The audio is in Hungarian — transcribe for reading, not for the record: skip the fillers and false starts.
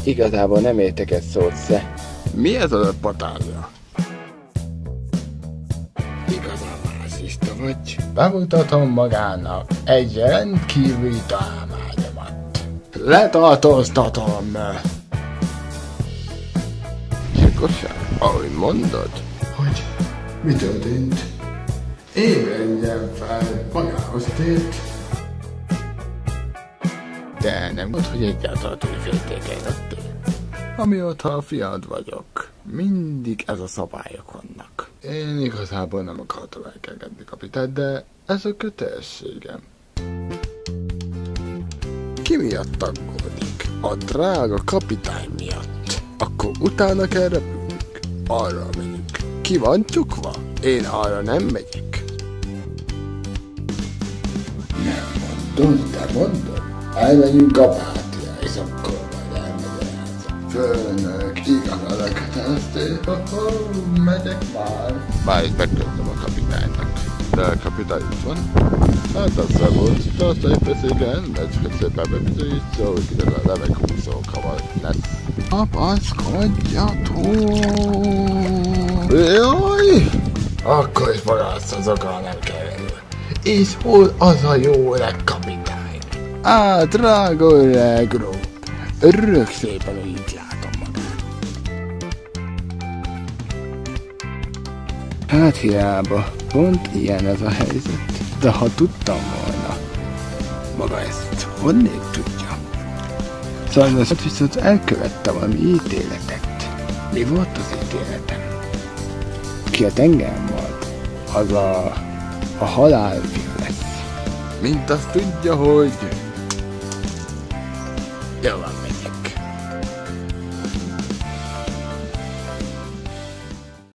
Igazából nem értek egy szót, se. Mi ez az a patárja? Igazán mázista vagy. Bemutatom magának egy rendkívüli találmányomat. Letartóztatom! Gyilkosság? Ahogy mondod? Hogy mi történt? Ébredjen fel, magához tért. De nem volt, hogy egyáltalán féltékeny lettél. Amióta a fiad vagyok, mindig ez a szabályok vannak. Én igazából nem akartam elkergetni kapitányt, de ez a kötelességem. Ki miatt aggódik? A drága kapitány miatt. Akkor utána kell repülnünk. Arra megyünk. Ki van csukva? Én arra nem megyek. Nem mondom, te mondod. Elmegyünk a pártja, és akkor majd elmagyarázom. Főnök, igazán elköteleztél, megyek már. Már itt megkötöm a kapitánynak. De a kapitány itt van? Hát az sem volt, de azt egyfeszéken, egy szépen bebizonyítja, hogy ide a levegőszó kavar lesz. Kapaszkodjatok! Jaj! Akkor is magásztozok, nem kerül. És hol az a jó öreg kapitány? Á, drága öreg gróf! Örök szépen, hogy itt látom magát. Hát hiába, pont ilyen ez a helyzet. De ha tudtam volna, maga ezt honnét tudja? Sajnos viszont elkövettem valami ítéletet. Mi volt az ítéletem? Ki a tengeren volt, az a halálfiú lesz. Mint azt tudja, hogy... Jó van, megyek.